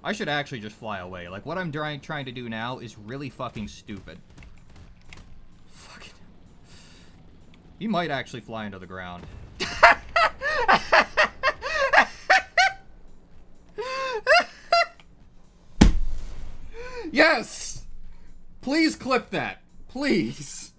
I should actually just fly away. Like, what I'm trying to do now is really fucking stupid. Fucking... He might actually fly into the ground. Yes! Please clip that. Please.